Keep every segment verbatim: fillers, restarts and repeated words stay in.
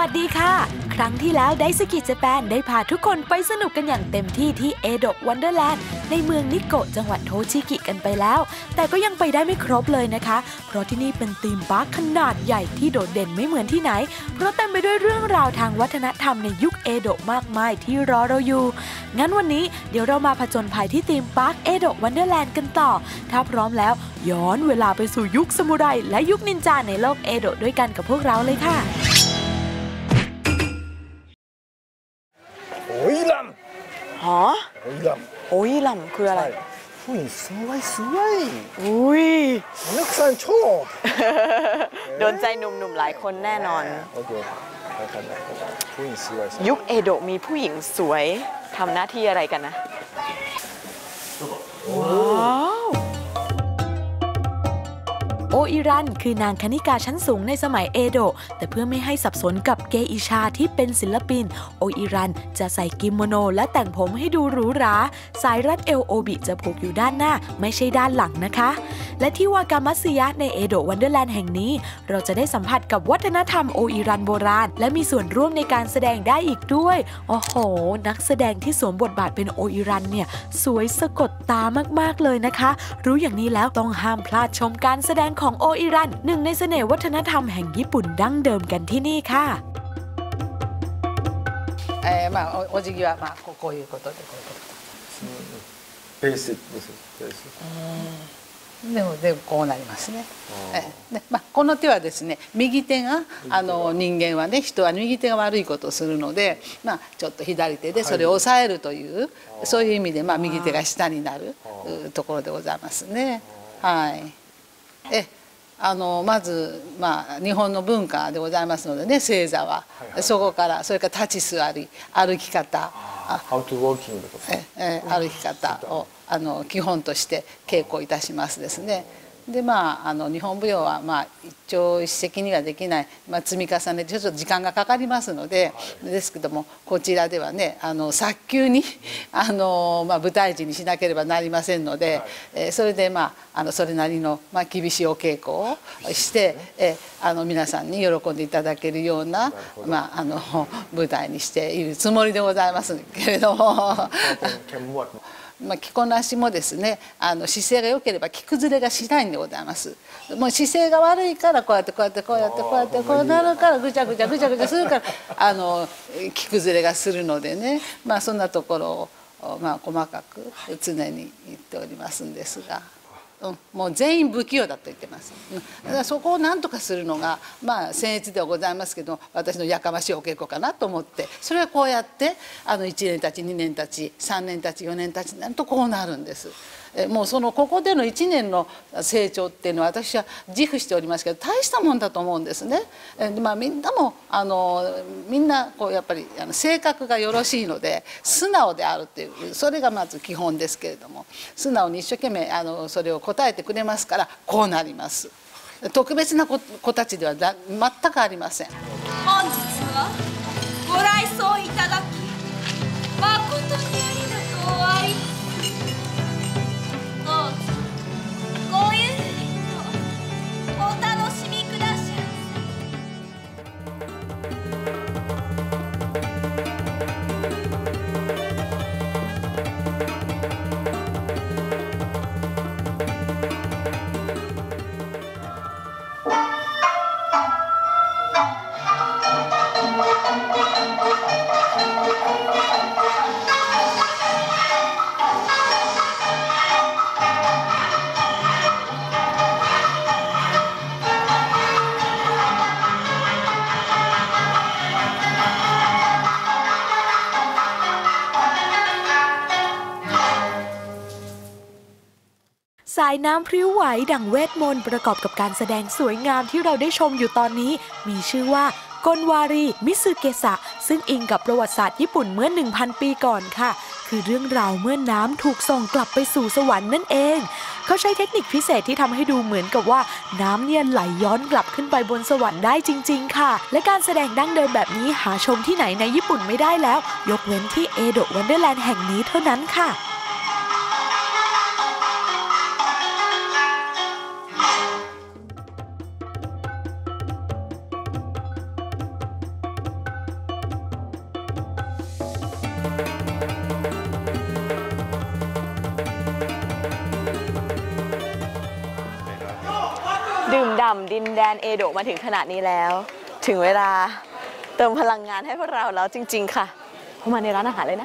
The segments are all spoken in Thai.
วัสดีค่ะครั้งที่แล้วไดสกิเจแปนได้พาทุกคนไปสนุกกันอย่างเต็มที่ที่เอโดะวันเดอร์แลนด์ในเมืองนิโกะจังหวัดโทชิกิกันไปแล้วแต่ก็ยังไปได้ไม่ครบเลยนะคะเพราะที่นี่เป็นธีมพาร์คขนาดใหญ่ที่โดดเด่นไม่เหมือนที่ไหนเพราะเต็มไปด้วยเรื่องราวทางวัฒนธรรมในยุคเอโดะมากมายที่รอเราอยู่งั้นวันนี้เดี๋ยวเรามาผจญภัยที่ธีมพาร์คเอโดะวันเดอร์แลนด์กันต่อถ้าพร้อมแล้วย้อนเวลาไปสู่ยุคซามูไรและยุคนินจาในโลกเอโดะด้วยกันกับพวกเราเลยค่ะโอ้ยลำฮะโอ้ยลำโอ้ยลำคืออะไรผู้หญิงสวยสวยอุ้ยนักสันชอบโดนใจหนุ่มๆหลายคนแน่นอนโอเคผู้หญิงสวยยุคเอโดะมีผู้หญิงสวยทำหน้าที่อะไรกันนะว้าวโออิรันคือนางคณิกาชั้นสูงในสมัยเอโดะแต่เพื่อไม่ให้สับสนกับเกอิชาที่เป็นศิลปินโออิรันจะใส่กิโมโนและแต่งผมให้ดูหรูหราสายรัดเอวโอบิจะผูกอยู่ด้านหน้าไม่ใช่ด้านหลังนะคะและที่วากามัตสึยะในเอโดะวันเดอร์แลนด์แห่งนี้เราจะได้สัมผัสกับวัฒนธรรมโออิรันโบราณและมีส่วนร่วมในการแสดงได้อีกด้วยโอ้โหนักแสดงที่สวมบทบาทเป็นโออิรันเนี่ยสวยสะกดตามากๆเลยนะคะรู้อย่างนี้แล้วต้องห้ามพลาดชมการแสดงของโออิรันหนึ่งในเสน่ห์วัฒนธรรมแห่งญี่ปุ่นดั้งเดิมกันที่นี่ค่ะえーまあ、お辞儀は、まあ、こういうことでこういうことベースですベースでもでもこうなりますね。で、まあ、この手はですね右手があの人間はね人は右手が悪いことをするので、まあ、ちょっと左手でそれを抑えるという、はい、そういう意味で、まあ、右手が下になるところでございますね。はい、えあのまず、まあ、日本の文化でございますのでね正座は、はいはい、そこからそれから立ち座り歩き方ええ歩き方をあの基本として稽古いたしますですね。でまあ、あの日本舞踊は、まあ、一朝一夕にはできない、まあ、積み重ねてちょっと時間がかかりますので、はい、ですけどもこちらではねあの早急にあの、まあ、舞台時にしなければなりませんので、はいえー、それで、まあ、あのそれなりの、まあ、厳しいお稽古をして、ねえー、あの皆さんに喜んでいただけるような、まあ、あの舞台にしているつもりでございますけれども。まあ着こなしもですねあの姿勢が良ければ着崩れがしないんでございます。もう姿勢が悪いからこうやってこうやってこうやってこうやってこうなるからぐちゃぐちゃぐちゃぐちゃするからあの着崩れがするのでねまあそんなところを、まあ、細かく常に言っておりますんですが。うん、もう全員不器用だと言ってます。だからそこを何とかするのがまあ僭越ではございますけど私のやかましいお稽古かなと思ってそれはこうやってあのいちねんたちにねんたちさんねんたちよねんたちになるとこうなるんです。えもうそのここでのいちねんの成長っていうのは私は自負しておりますけど大したもんだと思うんですね。えまあ、みんなもあのみんなこうやっぱりあの性格がよろしいので素直であるっていうそれがまず基本ですけれども素直に一生懸命あのそれを答えてくれますからこうなります。特別な 子, 子たちではだ全くありません。 本日はご来場いただき誠にありがとうありこういうのお楽しみください。 สายน้ำพริ้วไหวดั่งเวทมนต์ประกอบกับการแสดงสวยงามที่เราได้ชมอยู่ตอนนี้มีชื่อว่ากลวารีมิสึเกสะซึ่งอิงกับประวัติศาสตร์ญี่ปุ่นเมื่อ หนึ่งพัน ปีก่อนค่ะคือเรื่องราวเมื่อน้ำถูกส่งกลับไปสู่สวรรค์นั่นเองเขาใช้เทคนิคพิเศษที่ทำให้ดูเหมือนกับว่าน้ำเนี่ยไหลย้อนกลับขึ้นไปบนสวรรค์ได้จริงๆค่ะและการแสดงดั้งเดิมแบบนี้หาชมที่ไหนในญี่ปุ่นไม่ได้แล้วยกเว้นที่เอโดะวันเดอร์แลนด์แห่งนี้เท่านั้นค่ะ 「 ดื่มด่ำดินแดนเอโดะมาถึงขนาดนี้แล้ว ถึงเวลาเติมพลังงานให้พวกเราแล้วจริงๆค่ะเข้ามาในร้านอาหารเลยนะ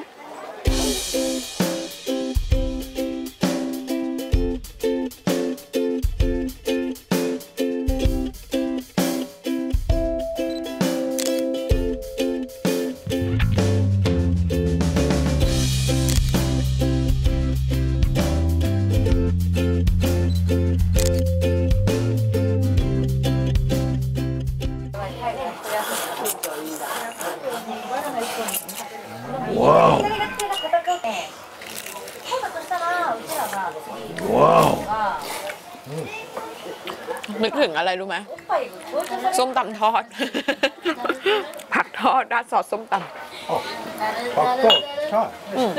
นึกถึงอะไรรู้ไหมส้มตำทอด ผักทอดราดซอสส้มตำผักทอดใช่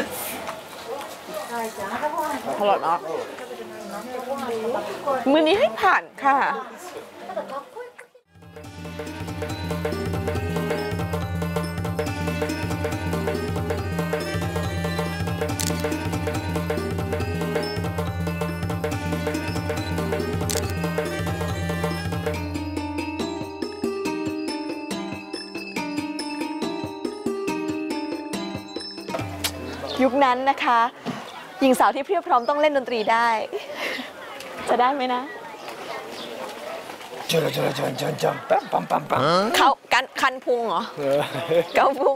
อร่อยมากมื้อนี้ให้ผ่านค่ะยุคนั้นนะคะหญิงสาวที่เพียบพร้อมต้องเล่นดนตรีได้ จะได้ไหมนะจังจังจังจังจังปั๊มปั๊มปั๊มปั๊มเขากันคันพุงเหรอเกาพุง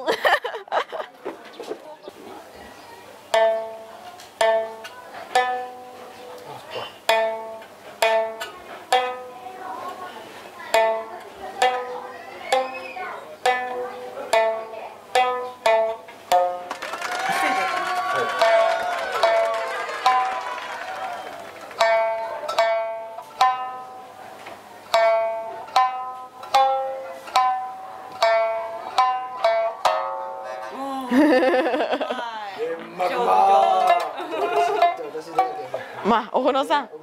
มาโอโคโนะซัง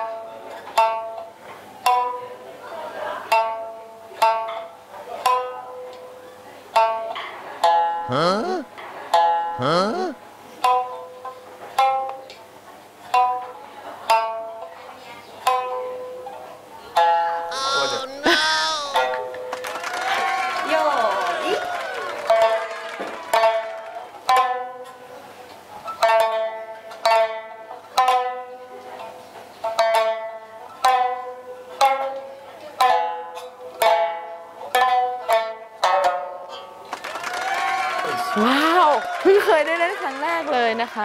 ฮะฮะว้าวเพิ่งเคยได้เล่นครั้งแรกเลยนะคะ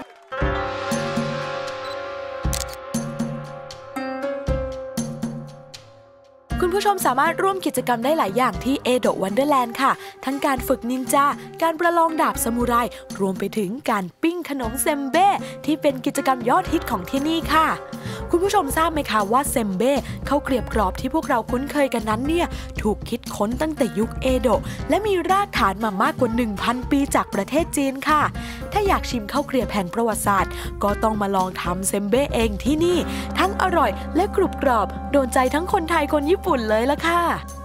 คุณผู้ชมสามารถร่วมกิจกรรมได้หลายอย่างที่เอโดะวันเดอร์แลนด์ค่ะทั้งการฝึกนินจาการประลองดาบซามูไรรวมไปถึงการปิ้งขนมเซมเบ้ที่เป็นกิจกรรมยอดฮิตของที่นี่ค่ะคุณผู้ชมทราบไหมคะว่าเซมเบ้ข้าวเกรียบกรอบที่พวกเราคุ้นเคยกันนั้นเนี่ยถูกคิดค้นตั้งแต่ยุคเอโดะและมีรากฐานมามากกว่า หนึ่งพัน ปีจากประเทศจีนค่ะถ้าอยากชิมข้าวเกรียบแห่งประวัติศาสตร์ก็ต้องมาลองทำเซมเบ้เองที่นี่ทั้งอร่อยและกรุบกรอบโดนใจทั้งคนไทยคนญี่ปุ่นเลยละค่ะ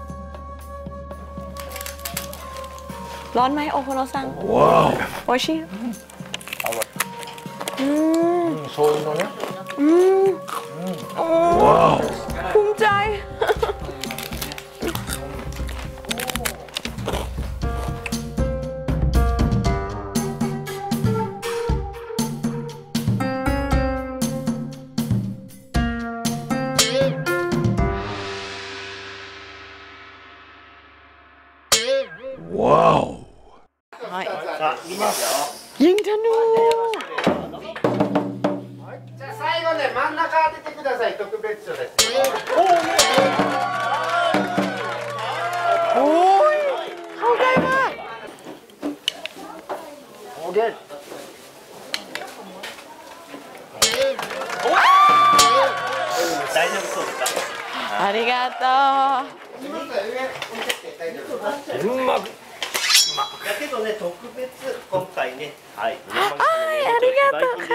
ร้อนไหมโอโคโนะซังว้าวโอชิอร่อยอืมโซยโนะเนี่ยอืมว้าวภูมิใจว้าวยิงธนูじゃあ最後ね真ん中当ててください特別賞ですโอ้ยเข้าใกล้มากโอเค大丈夫そうですかありがとううまくだけどね特別今回ねはいありがとうค่ะ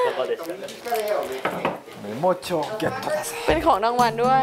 メモ帳ゲットだぜเป็นของรางวัลด้วย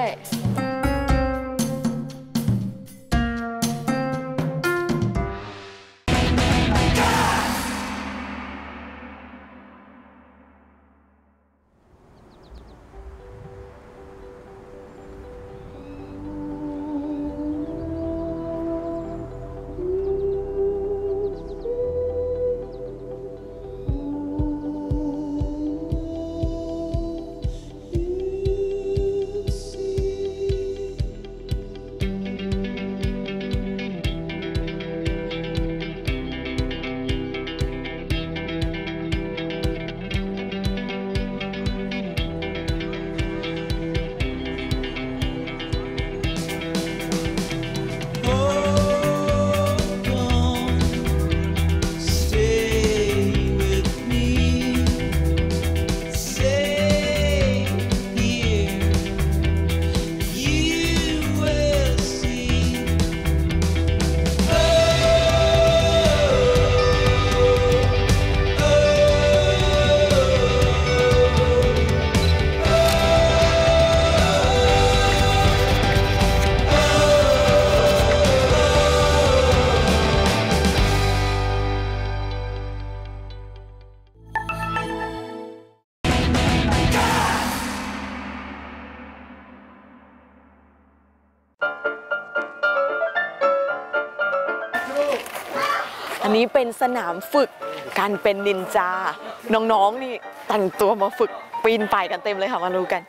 นี้เป็นสนามฝึกการเป็นนินจาน้องๆนี่แต่งตัวมาฝึกปีนป่ายกันเต็มเลยค่ะมาดูกัน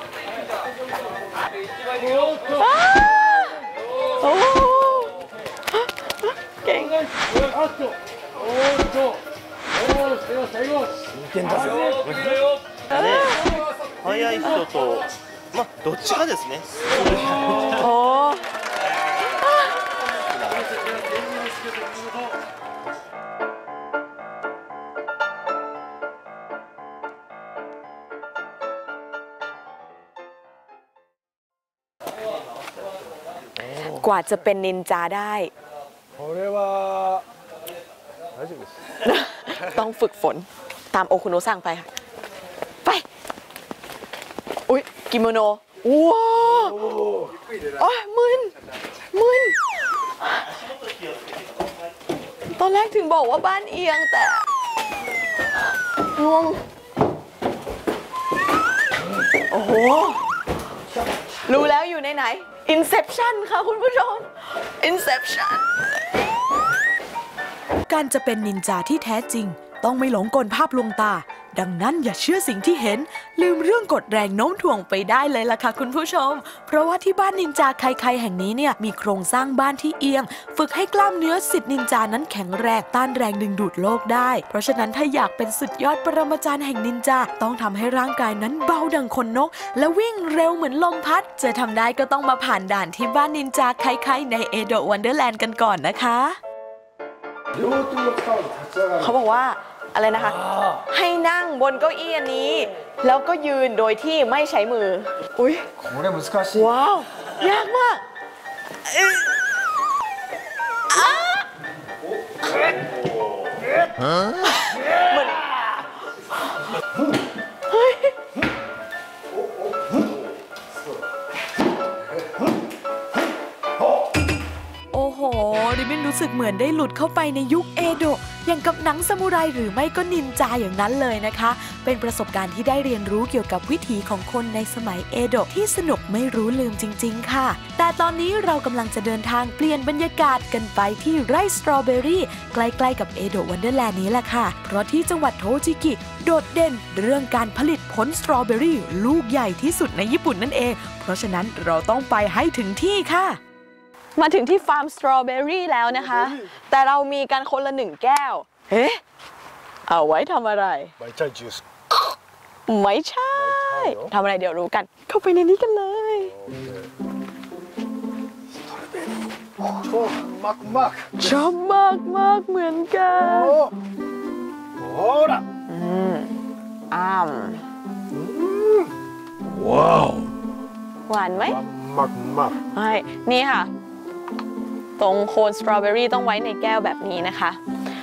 โอ้เก่ง速い人と、まあどっちかですね。 โอ้กว่าจะเป็นนินจาได้ต้องฝึกฝนตามโอคุโนะสั่งไปค่ะไปอุ๊ยกิโมโนว้าวโอ้ยมึนมึนตอนแรกถึงบอกว่าบ้านเอียงแต่งงโอ้โหรู้แล้วอยู่ในไหน Inception ค่ะคุณผู้ชม Inception การจะเป็นนินจาที่แท้จริงต้องไม่หลงกลภาพลวงตาดังนั้นอย่าเชื่อสิ่งที่เห็นลืมเรื่องกฎแรงโน้มถ่วงไปได้เลยล่ะค่ะคุณผู้ชมเพราะว่าที่บ้านนินจาใครๆแห่งนี้เนี่ยมีโครงสร้างบ้านที่เอียงฝึกให้กล้ามเนื้อศิษย์นินจานั้นแข็งแรงต้านแรงดึงดูดโลกได้เพราะฉะนั้นถ้าอยากเป็นสุดยอดปรมาจารย์แห่งนินจาต้องทำให้ร่างกายนั้นเบาดังขนนกและวิ่งเร็วเหมือนลมพัดจะทำได้ก็ต้องมาผ่านด่านที่บ้านนินจาใครๆในเอโดะวันเดอร์แลนด์กันก่อนนะคะเขาบอกว่าอะไรนะคะให้นั่งบนเก้าอี้อันนี้แล้วก็ยืนโดยที่ไม่ใช้มืออุ้ยว้าวยากมากเหมือนเฮ้ยโอ้โหดิบินรู้สึกเหมือนได้หลุดเข้าไปในยุคเอโดะอย่างกับหนังซามูไรหรือไม่ก็นินจาอย่างนั้นเลยนะคะเป็นประสบการณ์ที่ได้เรียนรู้เกี่ยวกับวิถีของคนในสมัยเอโดะที่สนุกไม่รู้ลืมจริงๆค่ะแต่ตอนนี้เรากำลังจะเดินทางเปลี่ยนบรรยากาศกันไปที่ไร่สตรอเบอรี่ใกล้ๆกับเอโดะวันเดอร์แลนด์นี้แหละค่ะเพราะที่จังหวัดโทจิกิโดดเด่นเรื่องการผลิตผลสตรอเบอรี่ลูกใหญ่ที่สุดในญี่ปุ่นนั่นเองเพราะฉะนั้นเราต้องไปให้ถึงที่ค่ะมาถึงที่ฟาร์มสตรอเบอรี่แล้วนะคะแต่เรามีกันคนละหนึ่งแก้วเอ๊ะเอาไว้ทำอะไรไม่ใช่จูสไม่ใช่ทำอะไรเดี๋ยวรู้กันเข้าไปในนี้กันเลยชอบมากมากชอบมากมากเหมือนกันโอ้ล่ะอืมอ้ามว้าวหวานไหมมากมากใช่นี่ค่ะตรงโคนสตรอเบอรี่ต้องไว้ในแก้วแบบนี้นะคะ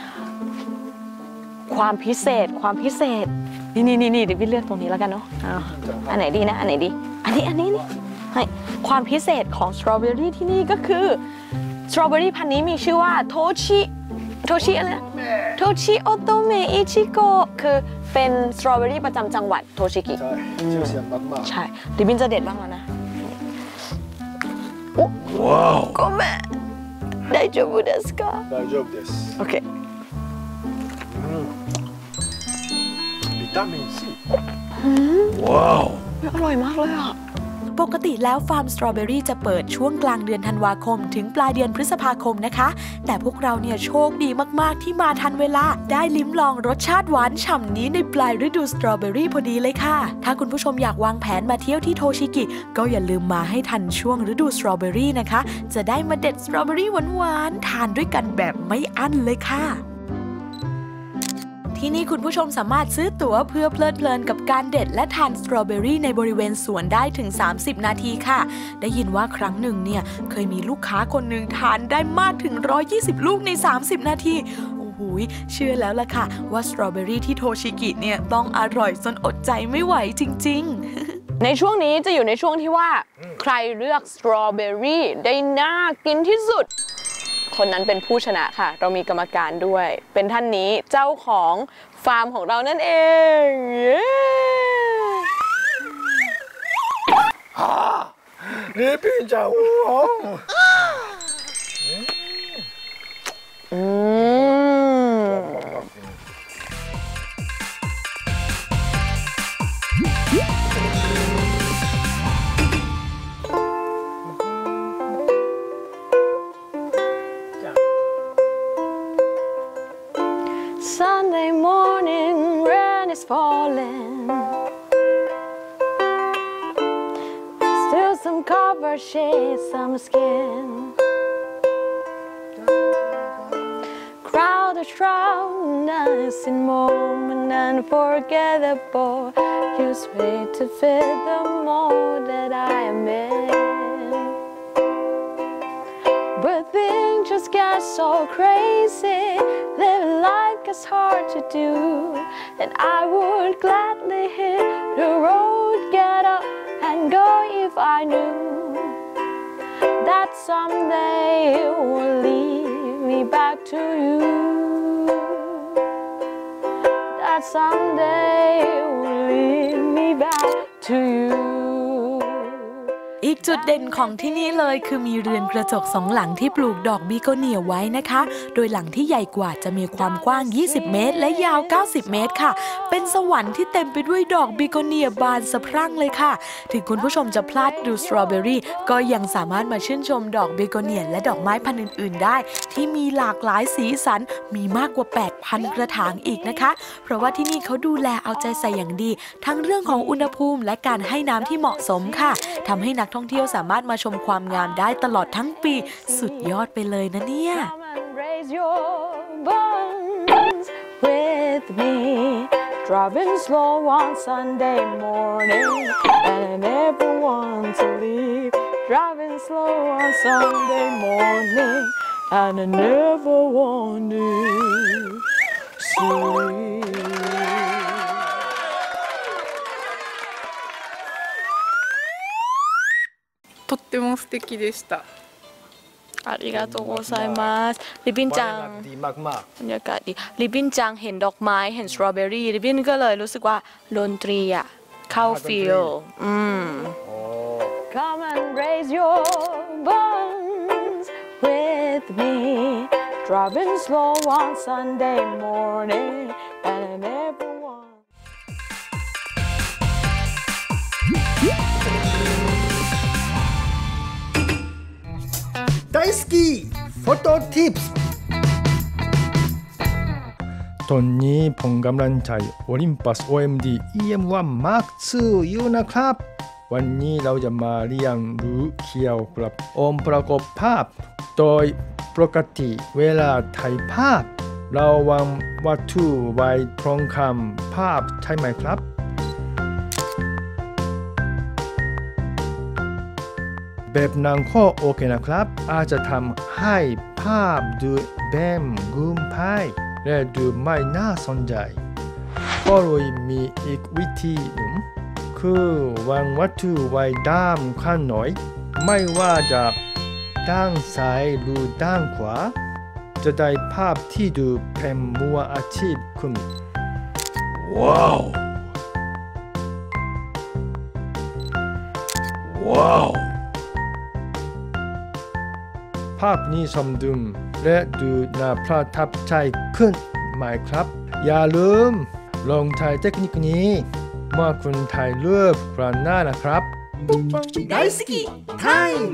ความพิเศษความพิเศษนี่นี่นี่เดี๋ยวพี่เลือกตรงนี้แล้วกันเนาะอันไหนดีนะอันไหนดีอันนี้อันนี้นี่ให้ความพิเศษของสตรอเบอรี่ที่นี่ก็คือสตรอเบอรี่พันธุ์นี้มีชื่อว่าโทชิโทชิอะไรนะโทชิโอโตเมะอิชิโกะคือเป็นสตรอเบอรี่ประจำจังหวัดโทชิกิใช่ดิบินจะเด็ดบ้างแล้วนะว้าวโกเมะ大丈夫ですか大丈夫ですโอเควิตามินซีว้าวอร่อยมากเลยอ่ะปกติแล้วฟาร์มสตรอเบอรี่จะเปิดช่วงกลางเดือนธันวาคมถึงปลายเดือนพฤษภาคมนะคะแต่พวกเราเนี่ยโชคดีมากๆที่มาทันเวลาได้ลิ้มลองรสชาติหวานฉ่ำนี้ในปลายฤดูสตรอเบอรี่พอดีเลยค่ะถ้าคุณผู้ชมอยากวางแผนมาเที่ยวที่โทชิกิก็อย่าลืมมาให้ทันช่วงฤดูสตรอเบอรี่นะคะจะได้มาเด็ดสตรอเบอรี่หวานๆทานด้วยกันแบบไม่อั้นเลยค่ะที่นี่คุณผู้ชมสามารถซื้อตั๋วเพื่อเพลิดเพลินกับการเด็ดและทานสตรอเบอรี่ในบริเวณสวนได้ถึงสามสิบนาทีค่ะได้ยินว่าครั้งหนึ่งเนี่ยเคยมีลูกค้าคนหนึ่งทานได้มากถึงหนึ่งร้อยยี่สิบลูกในสามสิบนาทีโอ้โหเชื่อแล้วล่ะค่ะว่าสตรอเบอรี่ที่โทชิกิเนี่ยต้องอร่อยจนอดใจไม่ไหวจริงๆในช่วงนี้จะอยู่ในช่วงที่ว่าใครเลือกสตรอเบอรี่ได้น่ากินที่สุดคนนั้นเป็นผู้ชนะค่ะเรามีกรรมการด้วยเป็นท่านนี้เจ้าของฟาร์มของเรานั่นเองนี่พี่จ๋าอืม cover shade some skin. Crowd of shroudness in moment unforgettable. Use weight to fit the mold that I am in. But things just get so crazy. Living life gets hard to do. And I would gladly hit the road, get up and go if I knew that someday it will lead me back to you. That someday it will lead me back to you. อีกจุดเด่นของที่นี่เลยคือมีเรือนกระจกสองหลังที่ปลูกดอกบิโกเนียไว้นะคะโดยหลังที่ใหญ่กว่าจะมีความกว้างยี่สิบเมตรและยาวเก้าสิบเมตรค่ะเป็นสวรรค์ที่เต็มไปด้วยดอกบิโกเนียบานสะพรั่งเลยค่ะถึงคุณผู้ชมจะพลาดดูสตรอเบอรี่ก็ยังสามารถมาชื่นชมดอกบิโกเนียและดอกไม้พันธุ์อื่นๆได้ที่มีหลากหลายสีสันมีมากกว่า แปดพัน กระถางอีกนะคะเพราะว่าที่นี่เขาดูแลเอาใจใส่อย่างดีทั้งเรื่องของอุณหภูมิและการให้น้ำที่เหมาะสมค่ะทำให้นักท่องเที่ยวสามารถมาชมความงามได้ตลอดทั้งปีสุดยอดไปเลยนะเนี่ย Driving slow on Sunday morning and I never want to leave. Driving slow on Sunday morning and I never want to sleep. とっても素敵でした。 ありがとうございます。ลิบบินจังดีมากมากบรรยากาศดีลิบบินจังเห็นดอกไม้เห็นสตรอเบอรี่ลิบบินก็เลยรู้สึกว่าดนตรีอ่ะเข้าฟีลอืม Come and raise your buns with me driving slow on Sunday morning and I never want 大好きโฟโต้ทิปส์ตอนนี้ผมกำลังใช้ Olympus โอ เอ็ม ดี อี เอ็ม วัน มาร์ค ทู อยู่นะครับวันนี้เราจะมาเรียนรู้เกี่ยวกับองค์ประกอบภาพโดยปกติเวลาถ่ายภาพเราวางวัตถุไว้ตรงข้ามภาพใช่ไหมครับแบบนั้นก็โอเคนะครับอาจจะทำให้ภาพดูแบบกุมภายและดูไม่น่าสนใจก็เลยมีอีกวิธีหนึ่งคือวางวัตถุไว้ด้านข้างหน่อยไม่ว่าจะด้านซ้ายหรือด้านขวาจะได้ภาพที่ดูเป็นมืออาชีพขึ้นว้าวว้าวภาพนี้สมดุลและดูน่าประทับใจขึ้นไหมครับอย่าลืมลองใช้เทคนิคนี้เมื่อคุณถ่ายรูปครั้งหน้านะครับ大好きタイム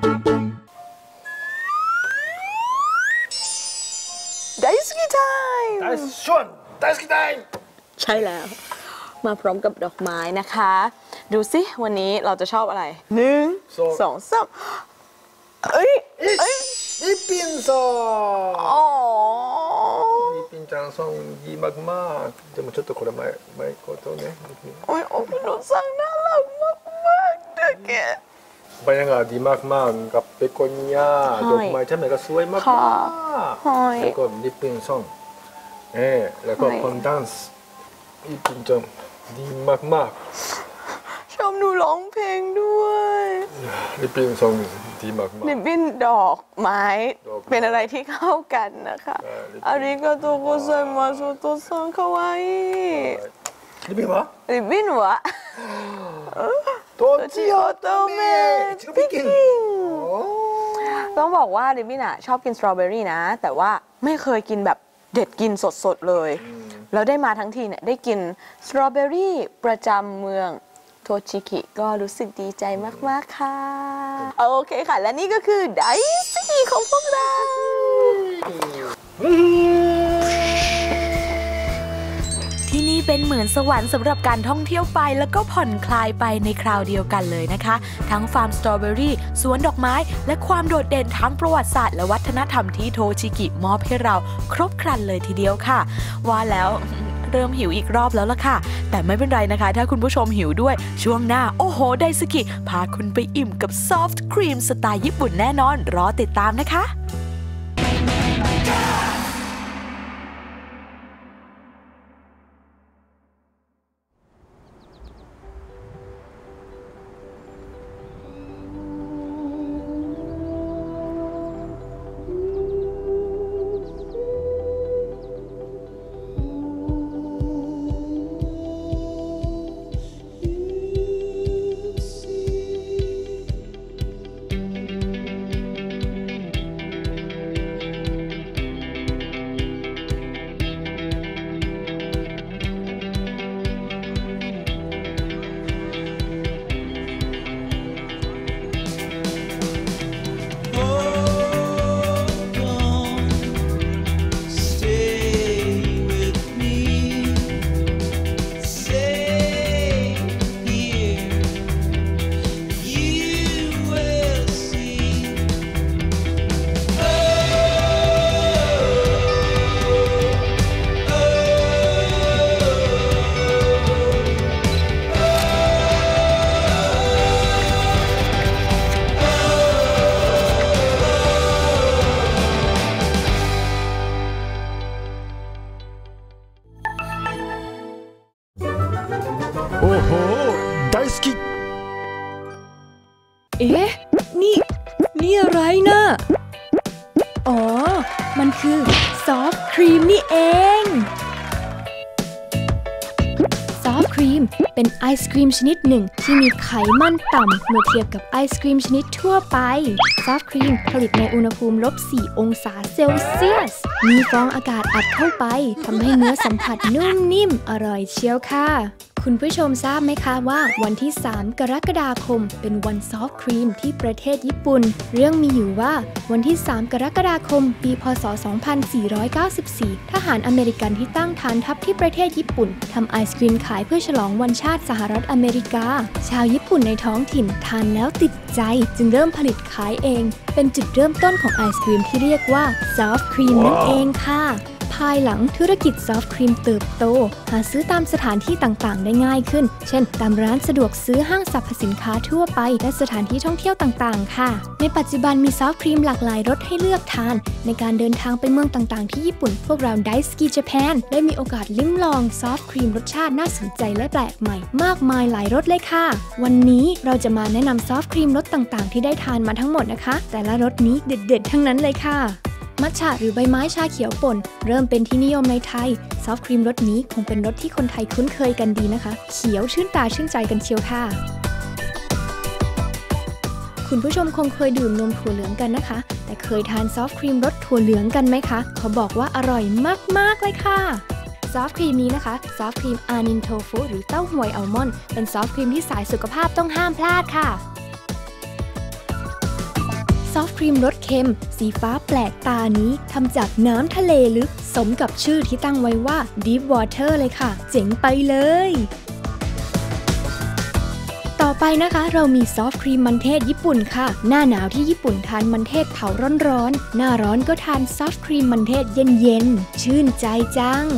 大好きタイム大好きชวน大好きタイムใช่แล้วมาพร้อมกับดอกไม้นะคะดูสิวันนี้เราจะชอบอะไรหนึ่งสองสามเอ้ยเอ้ยリピンさんอ๋อリピンちゃんさんいいมากมากでもちょっとこれ前前ことねโอ้ยโอ้พี่หนูสั่งน่ารักมากมากเด็กแกบรรยากาศดีมากมากกับเบโกเนียดอกไม้ใช่ไหมก็สวยมากมากแล้วก็ลิปปิ้งซองเออแล้วก็คอนดันส์ลิปปิ้งจังดีมากมากชอบหนูร้องเพลงด้วยลิปปิ้งซองดีมากมากลิปปิ้นดอกไม้เป็นอะไรที่เข้ากันนะคะอาริกาโตโกไซมาสโตซังคาวาอิリピンはリピンはとちおとめピキンต้องบอกว่าลิปปิ้นอ่ะชอบกินสตรอเบอรี่นะแต่ว่าไม่เคยกินแบบเด็ดกินสดๆเลยแล้วได้มาทั้งทีเนี่ยได้กินสตรอเบอรี่ประจำเมืองโทชิกิก็รู้สึกดีใจมากๆค่ะโอเคค่ะและนี่ก็คือไดสกีของพวกเราที่นี่เป็นเหมือนสวรรค์สำหรับการท่องเที่ยวไปแล้วก็ผ่อนคลายไปในคราวเดียวกันเลยนะคะทั้งฟาร์มสตรอเบอรี่สวนดอกไม้และความโดดเด่นทั้งประวัติศาสตร์และวัฒนธรรมที่โทชิกิมอบให้เราครบครันเลยทีเดียวค่ะว่าแล้วเริ่มหิวอีกรอบแล้วล่ะค่ะแต่ไม่เป็นไรนะคะถ้าคุณผู้ชมหิวด้วยช่วงหน้าโอ้โหไดสกิพาคุณไปอิ่มกับซอฟต์ครีมสไตล์ญี่ปุ่นแน่นอนรอติดตามนะคะโอ้โห大好きเอ๊ะนี่นี่อะไรนะอ๋อมันคือซอฟต์ครีมนี่เองซอฟต์ครีมเป็นไอศครีมชนิดหนึ่งที่มีไขมันต่ำเมื่อเทียบกับไอศครีมชนิดทั่วไปซอฟต์ครีมผลิตในอุณหภูมิลบสี่องศาเซลเซียสมีฟองอากาศอัดเข้าไปทำให้เนื้อสัมผัสนุ่มนิ่มอร่อยเชียวค่ะคุณผู้ชมทราบไหมคะว่าวันที่สามกรกฎาคมเป็นวันซอฟต์ครีมที่ประเทศญี่ปุ่นเรื่องมีอยู่ว่าวันที่สามกรกฎาคมปีพ.ศ. สองพันสี่ร้อยเก้าสิบสี่ทหารอเมริกันที่ตั้งฐานทัพที่ประเทศญี่ปุ่นทำไอศกรีมขายเพื่อฉลองวันชาติสหรัฐอเมริกาชาวญี่ปุ่นในท้องถิ่นทานแล้วติดใจจึงเริ่มผลิตขายเองเป็นจุดเริ่มต้นของไอศกรีมที่เรียกว่าซอฟต์ครีมนั่นเองค่ะภายหลังธุรกิจซอฟต์ครีมเติบโตหาซื้อตามสถานที่ต่างๆได้ง่ายขึ้นเช่นตามร้านสะดวกซื้อห้างสรรพสินค้าทั่วไปและสถานที่ท่องเที่ยวต่างๆค่ะในปัจจุบันมีซอฟต์ครีมหลากหลายรสให้เลือกทานในการเดินทางไปเมืองต่างๆที่ญี่ปุ่นพวกเราไดสกีญี่ปุ่นได้มีโอกาสลิ้มลองซอฟต์ครีมรสชาติน่าสนใจและแปลกใหม่มากมายหลายรสเลยค่ะวันนี้เราจะมาแนะนำซอฟต์ครีมรสต่างๆที่ได้ทานมาทั้งหมดนะคะแต่ละรสนี้เด็ดๆทั้งนั้นเลยค่ะมัทฉะหรือใบไม้ชาเขียวป่นเริ่มเป็นที่นิยมในไทยซอฟต์ครีมรสนี้คงเป็นรสที่คนไทยคุ้นเคยกันดีนะคะเขียวชื่นตาชื่นใจกันเชียวค่ะคุณผู้ชมคงเคยดื่มนมถั่วเหลืองกันนะคะแต่เคยทานซอฟต์ครีมรสถั่วเหลืองกันไหมคะเขาบอกว่าอร่อยมากๆเลยค่ะซอฟต์ครีมนี้นะคะซอฟต์ครีมอานินโทฟุหรือเต้าหวยอัลมอนด์เป็นซอฟต์ครีมที่สายสุขภาพต้องห้ามพลาดค่ะซอฟต์ครีมรสเค็มสีฟ้าแปลกตานี้ทำจากน้ำทะเลลึกสมกับชื่อที่ตั้งไว้ว่า Deep Water เลยค่ะเจ๋งไปเลยต่อไปนะคะเรามีซอฟต์ครีมมันเทศญี่ปุ่นค่ะหน้าหนาวที่ญี่ปุ่นทานมันเทศเผาร้อนๆหน้าร้อนก็ทานซอฟต์ครีมมันเทศเย็นๆชื่นใจจัง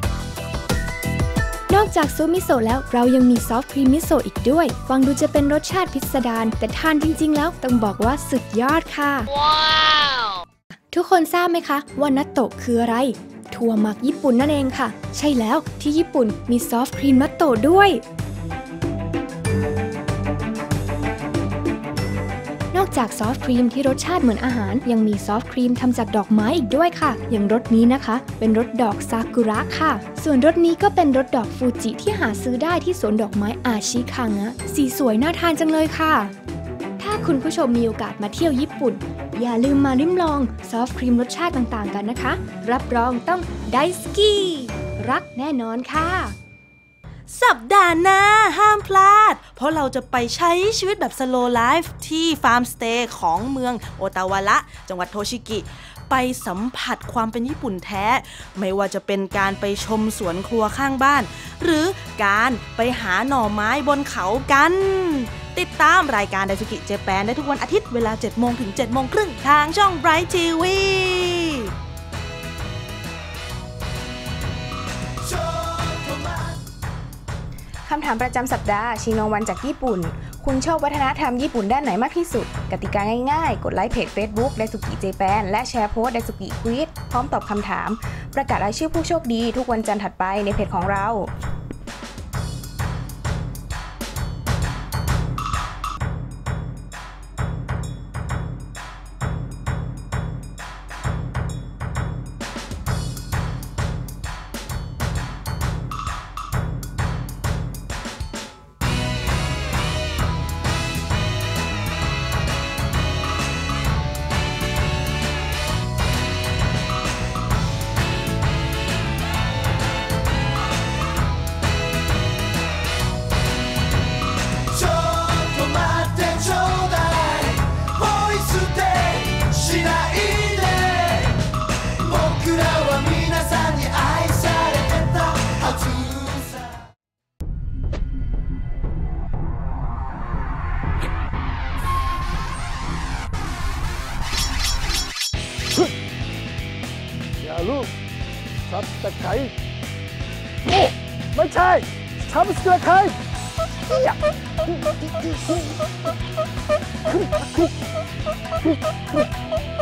นอกจากซุปมิโซะแล้วเรายังมีซอฟต์ครีมมิโซะอีกด้วยฟังดูจะเป็นรสชาติพิสดารแต่ทานจริงๆแล้วต้องบอกว่าสุดยอดค่ะว้าวทุกคนทราบไหมคะว่านัตโตะคืออะไรถั่วหมักญี่ปุ่นนั่นเองค่ะใช่แล้วที่ญี่ปุ่นมีซอฟต์ครีมนัตโตะด้วยนอกจากซอฟต์ครีมที่รสชาติเหมือนอาหารยังมีซอฟต์ครีมทำจากดอกไม้อีกด้วยค่ะอย่างรสนี้นะคะเป็นรสดอกซากุระค่ะส่วนรสนี้ก็เป็นรสดอกฟูจิที่หาซื้อได้ที่สวนดอกไม้อาชิคังะสีสวยน่าทานจังเลยค่ะถ้าคุณผู้ชมมีโอกาสมาเที่ยวญี่ปุ่นอย่าลืมมาลิ้มลองซอฟต์ครีมรสชาติต่างๆกันนะคะรับรองต้องไดสกีรักแน่นอนค่ะสัปดาห์หน้าห้ามพลาดเพราะเราจะไปใช้ชีวิตแบบสโลว์ไลฟ์ที่ฟาร์มสเตย์ของเมืองโอตาวาระจังหวัดโทชิกิไปสัมผัสความเป็นญี่ปุ่นแท้ไม่ว่าจะเป็นการไปชมสวนครัวข้างบ้านหรือการไปหาหน่อไม้บนเขากันติดตามรายการไดซุกิเจแปนได้ทุกวันอาทิตย์เวลา เจ็ดโมง ถึง เจ็ดโมงครึ่งทางช่อง Bright ที วีคำถามประจำสัปดาห์ชิงรางวัลจากญี่ปุ่นคุณชอบวัฒนธรรมญี่ปุ่นด้านไหนมากที่สุดกติกาง่ายๆกดไลค์เพจ Facebook ไดซุกิเจแปนและแชร์โพสต์ไดซุกิควิซพร้อมตอบคำถามประกาศรายชื่อผู้โชคดีทุกวันจันทร์ถัดไปในเพจของเราอย่าลูกซับตะไคร้โอ้ไม่ใช่ซับตะไคร้อย่า